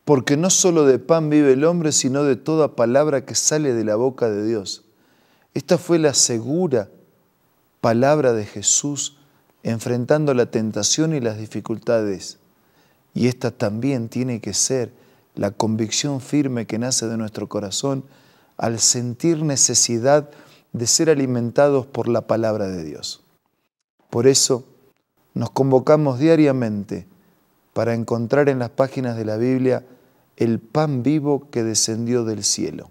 porque no solo de pan vive el hombre, sino de toda palabra que sale de la boca de Dios. Esta fue la segura palabra de Jesús enfrentando la tentación y las dificultades. Y esta también tiene que ser la convicción firme que nace de nuestro corazón al sentir necesidad de ser alimentados por la palabra de Dios. Por eso nos convocamos diariamente para encontrar en las páginas de la Biblia el pan vivo que descendió del cielo.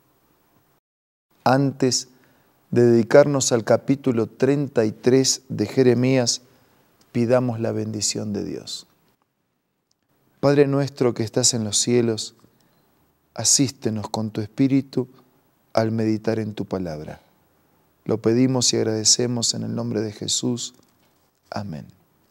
Antes de dedicarnos al capítulo 33 de Jeremías, pidamos la bendición de Dios. Padre nuestro que estás en los cielos, asístenos con tu Espíritu al meditar en tu palabra. Lo pedimos y agradecemos en el nombre de Jesús. Amén.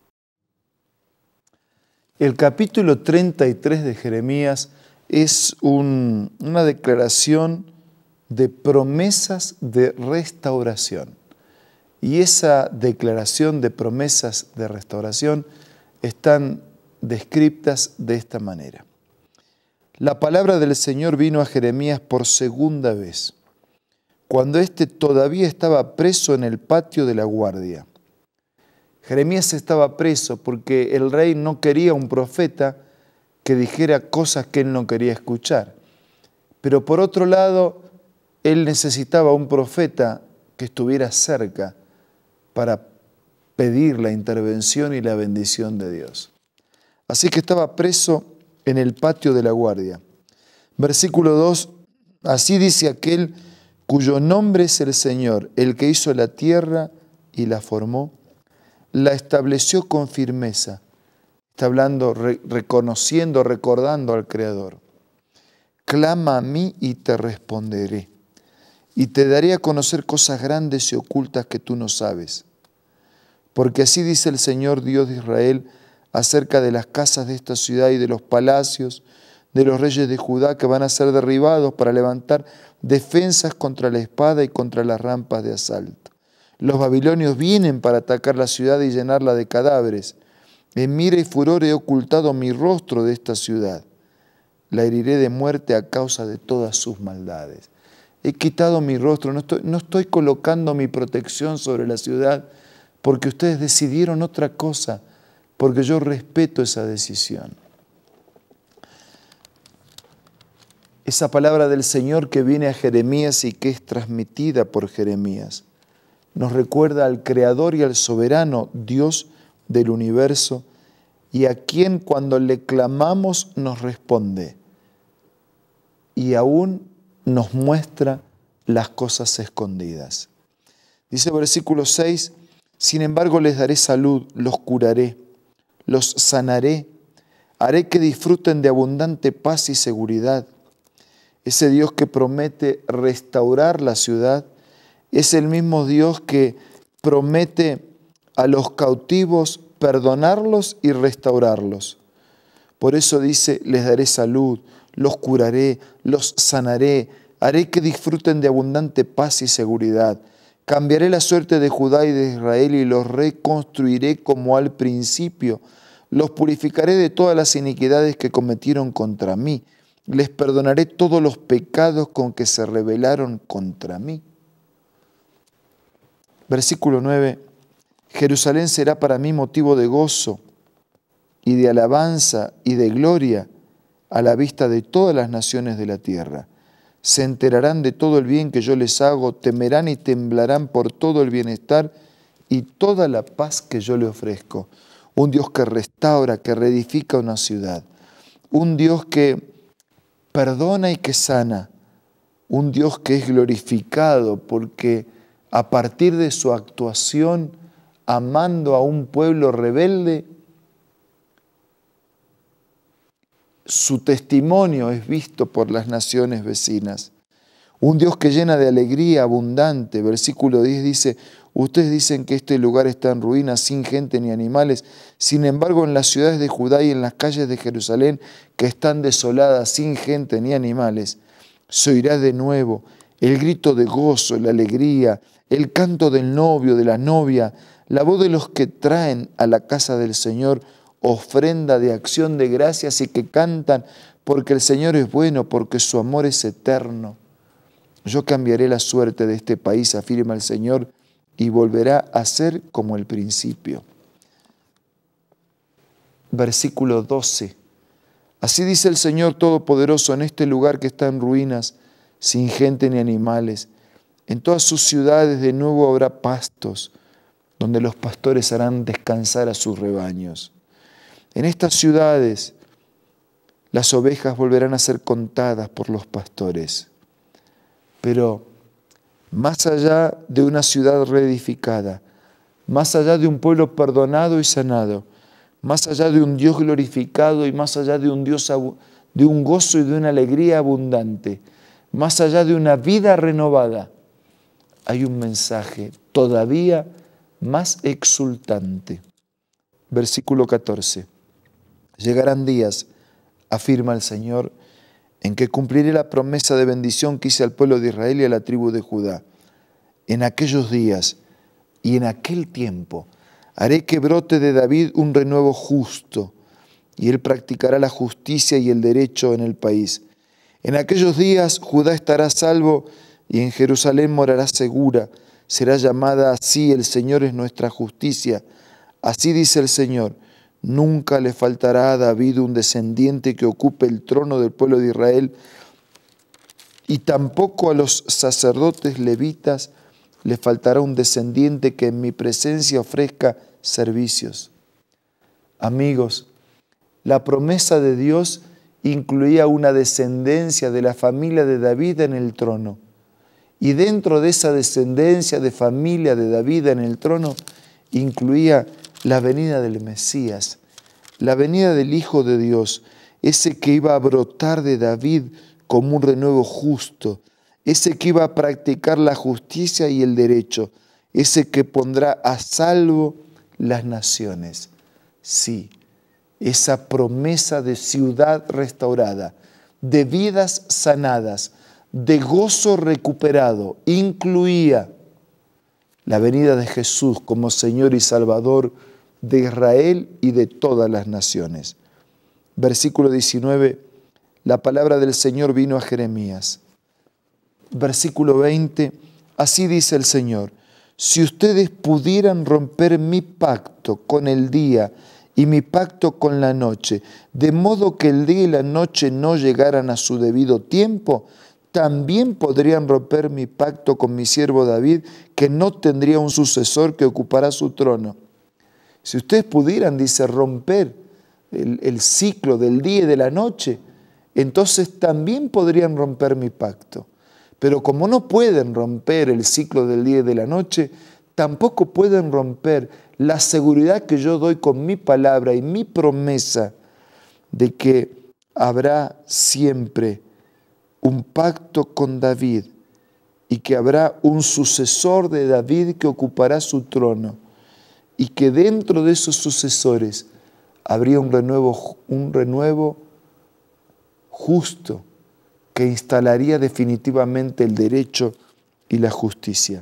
El capítulo 33 de Jeremías es una declaración de promesas de restauración. Y esa declaración de promesas de restauración están descritas de esta manera. La palabra del Señor vino a Jeremías por segunda vez, cuando éste todavía estaba preso en el patio de la guardia. Jeremías estaba preso porque el rey no quería un profeta que dijera cosas que él no quería escuchar. Pero por otro lado, él necesitaba un profeta que estuviera cerca para pedir la intervención y la bendición de Dios. Así que estaba preso en el patio de la guardia. Versículo 2, así dice aquel cuyo nombre es el Señor, el que hizo la tierra y la formó, la estableció con firmeza. Está hablando, reconociendo, recordando al Creador. Clama a mí y te responderé, y te daré a conocer cosas grandes y ocultas que tú no sabes. Porque así dice el Señor Dios de Israel acerca de las casas de esta ciudad y de los palacios de los reyes de Judá que van a ser derribados para levantar defensas contra la espada y contra las rampas de asalto. Los babilonios vienen para atacar la ciudad y llenarla de cadáveres. En ira y furor he ocultado mi rostro de esta ciudad. La heriré de muerte a causa de todas sus maldades. He quitado mi rostro, no estoy colocando mi protección sobre la ciudad porque ustedes decidieron otra cosa, porque yo respeto esa decisión. Esa palabra del Señor que viene a Jeremías y que es transmitida por Jeremías nos recuerda al Creador y al soberano Dios del universo y a quien cuando le clamamos nos responde y aún nos muestra las cosas escondidas. Dice versículo 6, sin embargo les daré salud, los curaré, los sanaré, haré que disfruten de abundante paz y seguridad. Ese Dios que promete restaurar la ciudad es el mismo Dios que promete a los cautivos perdonarlos y restaurarlos. Por eso dice, les daré salud, los curaré, los sanaré, haré que disfruten de abundante paz y seguridad. Cambiaré la suerte de Judá y de Israel y los reconstruiré como al principio. Los purificaré de todas las iniquidades que cometieron contra mí. Les perdonaré todos los pecados con que se rebelaron contra mí. Versículo 9. Jerusalén será para mí motivo de gozo y de alabanza y de gloria a la vista de todas las naciones de la tierra. Se enterarán de todo el bien que yo les hago, temerán y temblarán por todo el bienestar y toda la paz que yo le ofrezco. Un Dios que restaura, que reedifica una ciudad. Un Dios que perdona y que sana. Un Dios que es glorificado porque a partir de su actuación, amando a un pueblo rebelde, su testimonio es visto por las naciones vecinas. Un Dios que llena de alegría abundante. Versículo 10 dice, ustedes dicen que este lugar está en ruinas, sin gente ni animales. Sin embargo, en las ciudades de Judá y en las calles de Jerusalén, que están desoladas, sin gente ni animales, se oirá de nuevo el grito de gozo, la alegría, el canto del novio, de la novia, la voz de los que traen a la casa del Señor ofrenda de acción de gracias y que cantan porque el Señor es bueno, porque su amor es eterno. Yo cambiaré la suerte de este país, afirma el Señor, y volverá a ser como el principio. Versículo 12. Así dice el Señor Todopoderoso: en este lugar que está en ruinas, sin gente ni animales, en todas sus ciudades de nuevo habrá pastos, donde los pastores harán descansar a sus rebaños. En estas ciudades las ovejas volverán a ser contadas por los pastores. Pero más allá de una ciudad reedificada, más allá de un pueblo perdonado y sanado, más allá de un Dios glorificado y más allá de un de un gozo y de una alegría abundante, más allá de una vida renovada, hay un mensaje todavía más exultante. Versículo 14. Llegarán días, afirma el Señor, en que cumpliré la promesa de bendición que hice al pueblo de Israel y a la tribu de Judá. En aquellos días y en aquel tiempo haré que brote de David un renuevo justo, y él practicará la justicia y el derecho en el país. En aquellos días Judá estará a salvo y en Jerusalén morará segura. Será llamada así: el Señor es nuestra justicia. Así dice el Señor: nunca le faltará a David un descendiente que ocupe el trono del pueblo de Israel, y tampoco a los sacerdotes levitas le faltará un descendiente que en mi presencia ofrezca servicios. Amigos, la promesa de Dios incluía una descendencia de la familia de David en el trono. Y dentro de esa descendencia de familia de David en el trono, incluía la venida del Mesías, la venida del Hijo de Dios, ese que iba a brotar de David como un renuevo justo, ese que iba a practicar la justicia y el derecho, ese que pondrá a salvo las naciones. Sí, esa promesa de ciudad restaurada, de vidas sanadas, de gozo recuperado, incluía la venida de Jesús como Señor y Salvador de Israel y de todas las naciones. Versículo 19, la palabra del Señor vino a Jeremías. Versículo 20, así dice el Señor: si ustedes pudieran romper mi pacto con el día y mi pacto con la noche, de modo que el día y la noche no llegaran a su debido tiempo, también podrían romper mi pacto con mi siervo David, que no tendría un sucesor que ocupara su trono. Si ustedes pudieran, dice, romper el ciclo del día y de la noche, entonces también podrían romper mi pacto. Pero como no pueden romper el ciclo del día y de la noche, tampoco pueden romper la seguridad que yo doy con mi palabra y mi promesa de que habrá siempre un pacto con David y que habrá un sucesor de David que ocupará su trono y que dentro de esos sucesores habría un renuevo justo que instalaría definitivamente el derecho y la justicia.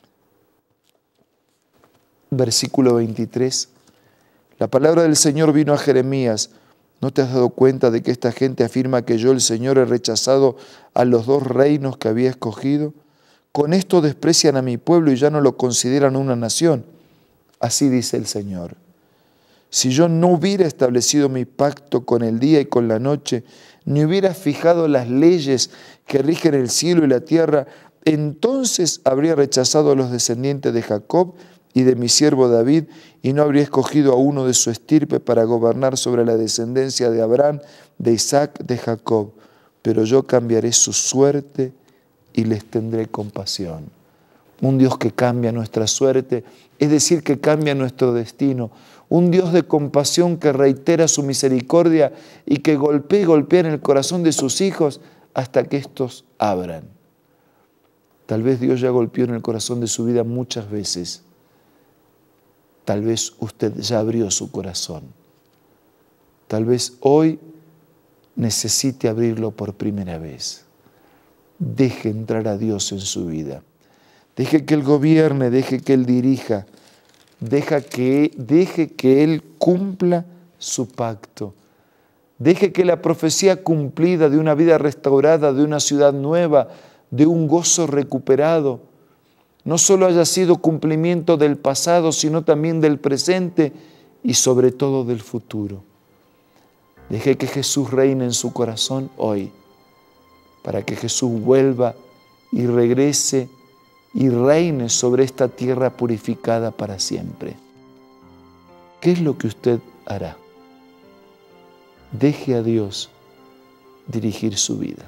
Versículo 23. La palabra del Señor vino a Jeremías: ¿no te has dado cuenta de que esta gente afirma que yo, el Señor, he rechazado a los dos reinos que había escogido? Con esto desprecian a mi pueblo y ya no lo consideran una nación. Así dice el Señor: si yo no hubiera establecido mi pacto con el día y con la noche, ni hubiera fijado las leyes que rigen el cielo y la tierra, entonces habría rechazado a los descendientes de Jacob y de mi siervo David, y no habría escogido a uno de su estirpe para gobernar sobre la descendencia de Abraham, de Isaac, de Jacob. Pero yo cambiaré su suerte y les tendré compasión. Un Dios que cambia nuestra suerte, es decir, que cambia nuestro destino. Un Dios de compasión que reitera su misericordia y que golpea y golpea en el corazón de sus hijos hasta que estos abran. Tal vez Dios ya golpeó en el corazón de su vida muchas veces. Tal vez usted ya abrió su corazón. Tal vez hoy necesite abrirlo por primera vez. Deje entrar a Dios en su vida. Deje que Él gobierne, deje que Él dirija, deje que Él cumpla su pacto. Deje que la profecía cumplida de una vida restaurada, de una ciudad nueva, de un gozo recuperado, no solo haya sido cumplimiento del pasado, sino también del presente y sobre todo del futuro. Deje que Jesús reine en su corazón hoy, para que Jesús vuelva y regrese y reine sobre esta tierra purificada para siempre. ¿Qué es lo que usted hará? Deje a Dios dirigir su vida.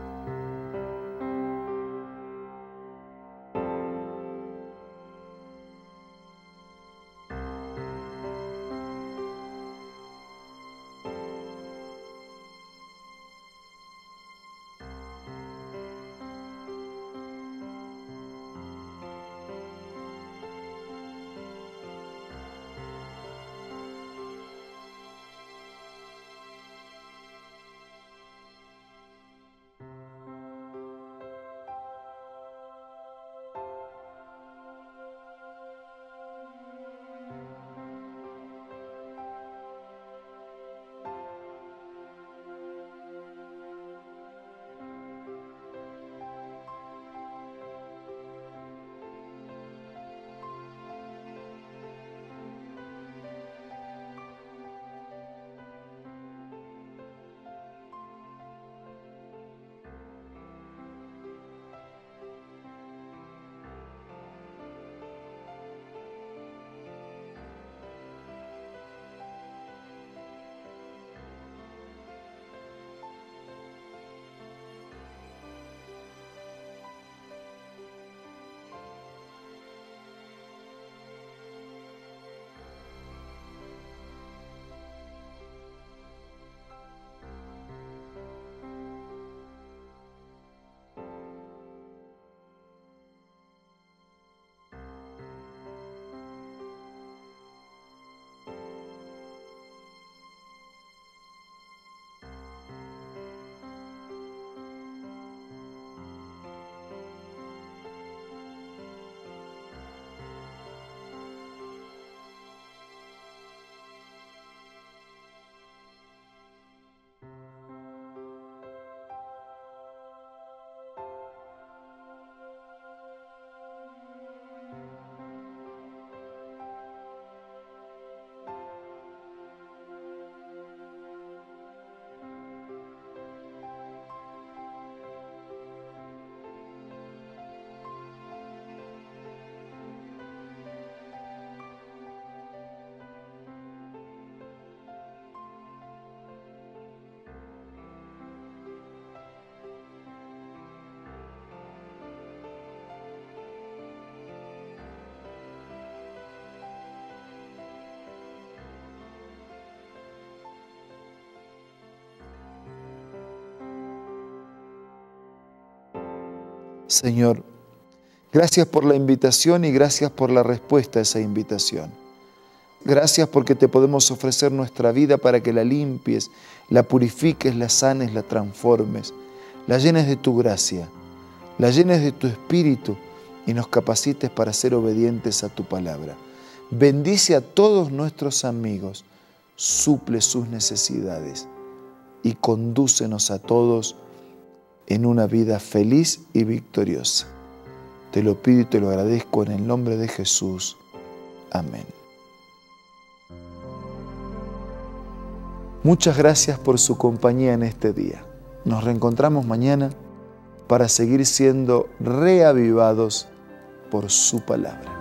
Señor, gracias por la invitación y gracias por la respuesta a esa invitación. Gracias porque te podemos ofrecer nuestra vida para que la limpies, la purifiques, la sanes, la transformes, la llenes de tu gracia, la llenes de tu espíritu y nos capacites para ser obedientes a tu palabra. Bendice a todos nuestros amigos, suple sus necesidades y condúcenos a todos en una vida feliz y victoriosa. Te lo pido y te lo agradezco en el nombre de Jesús. Amén. Muchas gracias por su compañía en este día. Nos reencontramos mañana para seguir siendo reavivados por su palabra.